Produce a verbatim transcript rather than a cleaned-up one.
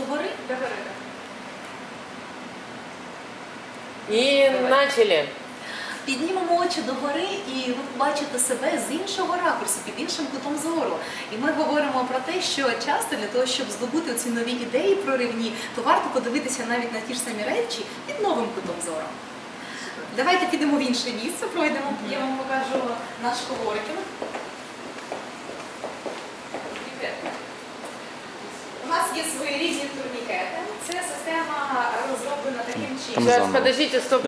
догори. Догори. І почали. Піднімемо очі догори і ви побачите себе з іншого ракурсу, під іншим кутом зору. І ми говоримо про те, що часто для того, щоб здобути ці нові ідеї проривні, то варто подивитися навіть на ті ж самі речі під новим кутом зору. Давайте підемо в інше місце, пройдемо. Я вам покажу наш коворкінг. У нас є свої різні турнікети. Це система розроблена таким чином. Зараз, подождите, стоп.